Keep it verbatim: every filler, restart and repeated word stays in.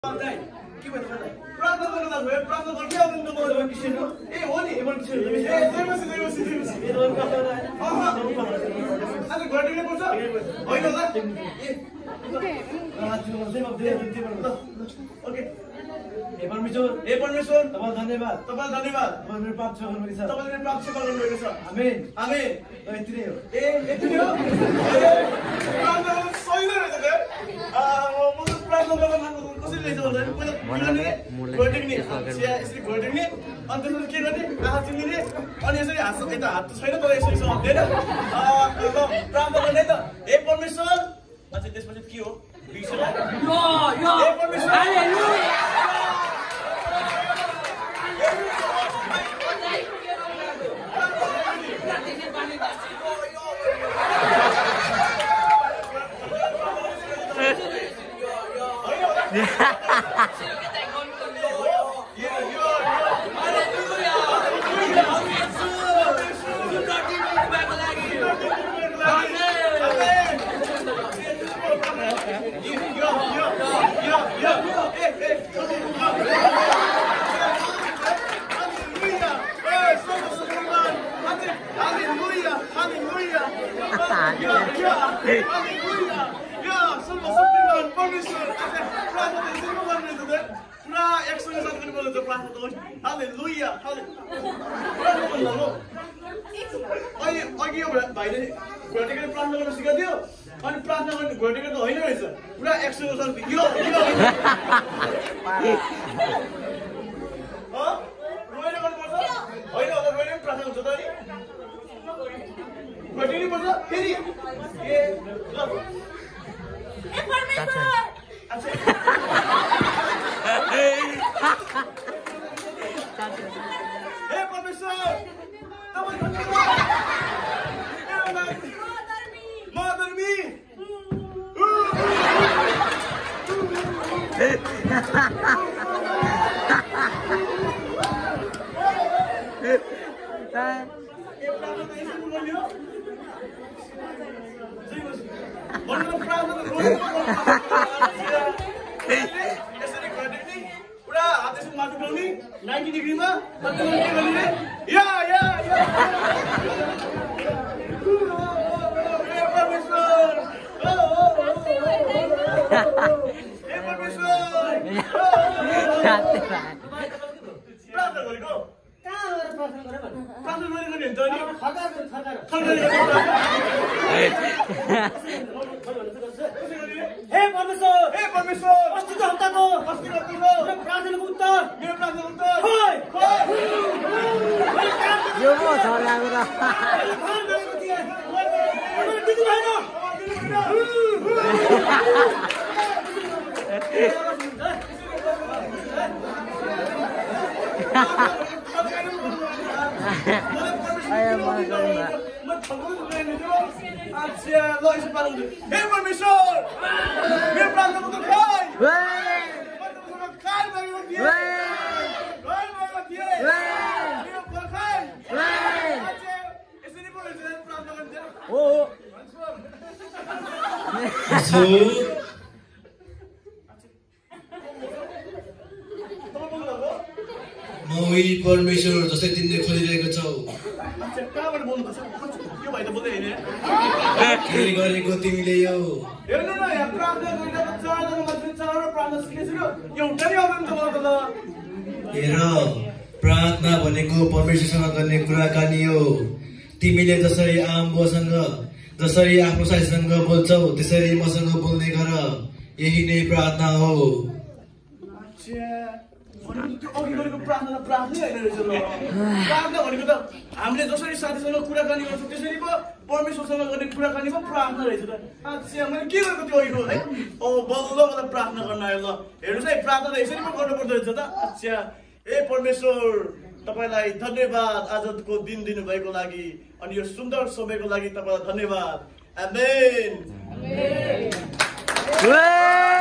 के भयो तपाईलाई प्रार्थना गर्न लाग्यो प्रार्थना गर्न के आउनु त म क्रिस्चियन हो ए हो नि म क्रिस्चियन हो ए देवसी देवसी देवसी ए दर कता अह आज गर्दिने पर्छ होइन होला ए आज म चाहिँ म दे दे ल ओके ए परमेश्वर ए परमेश्वर तपाईलाई धन्यवाद तपाईलाई धन्यवाद म मेरो पाप क्षमा गर्नु छ तपाईले मेरो पाप क्षमा गर्नु भएको छ आमेन आमेन यति नै हो ए यति नै हो प्रार्थना सही नै रहेछ के आ म प्रार्थना गर्न कसरी लेख्छ भन्दा पहिला घोटिने यसरी घोटिने अनि त्यसपछि के गर्ने आँखा चिम्लिने अनि यसरी हात यता हात त छैन तर यसरी समात्दैन प्रार्थना गर्ने त हे परमेश्वर अझै त्यसपछि के हो हे परमेश्वर भाइले घोटेको प्रार्थना गर्न सिकाइदियो अनि प्रार्थना गर्ने घोटेको त होइन रहेछ पुरा एक्सर्साइज यो रोएर गर्नुपर्छ होइन होला रोएर पनि प्रार्थना हुन्छ त नि घोटिनु पर्छ फेरि ए ल ए परमेश्वर ए परमेश्वर पुरा हात यसो माथि उठाउने नाइन्टी डिग्रीमा या या प्रार्थना गरेको प्रार्थना गरेको नि हे परमेश्वर हे परमेश्वर अस्तिको हप्ताको अस्तिको हप्ताको प्रार्थनाको उत्तर मेरो प्रार्थनाको उत्तर खोइ खोइ यो पो छ लाग्यो र दिनु हे परमेश्वर मेरो प्रार्थनाको उत्तर खोइ मोही परमेश्वर जस्तै तिमीले खोलिरहेको छौ कहाँबाट बोल्नुपर्छ यो भाइ त बोल्दै होइन के गरेको तिमीले यो हेर्नु न यहाँ प्रार्थना गरिरहेको चारजना मान्छे चारवटा प्रार्थना सिकेको एउटा नि आउँदैन त मलाई त हेर प्रार्थना भनेको परमेश्वरसँग गर्ने कुराकानी हो तिमीले जसरी आम बुवासँग जसरी आफ्नो साथीसँग बोल्छौ त्यसरी मसँग बोल्ने गर यही नै प्रार्थना हो अघि गरेको प्रार्थना प्रार्थनै होइन रहेछ ल प्रार्थना भनेको त हामीले जसरी साथीसँग कुराकानी गर्छौँ त्यसरी पो परमेश्वरसँग गर्ने कुराकानी पो प्रार्थना रहेछ त अच्छा मैले के गरेको त्यो अघिको है ओ बल्ल मलाई प्रार्थना गर्न आयो ल हेर्नुहोस् है प्रार्थना यसरी पो गर्नुपर्दो रहेछ त अच्छा ए परमेश्वर तपाईलाई धन्यवाद आजको दिन दिनुभएको लागि अनि यो सुन्दर समयको लागि तपाईलाई धन्यवाद आमेन आमेन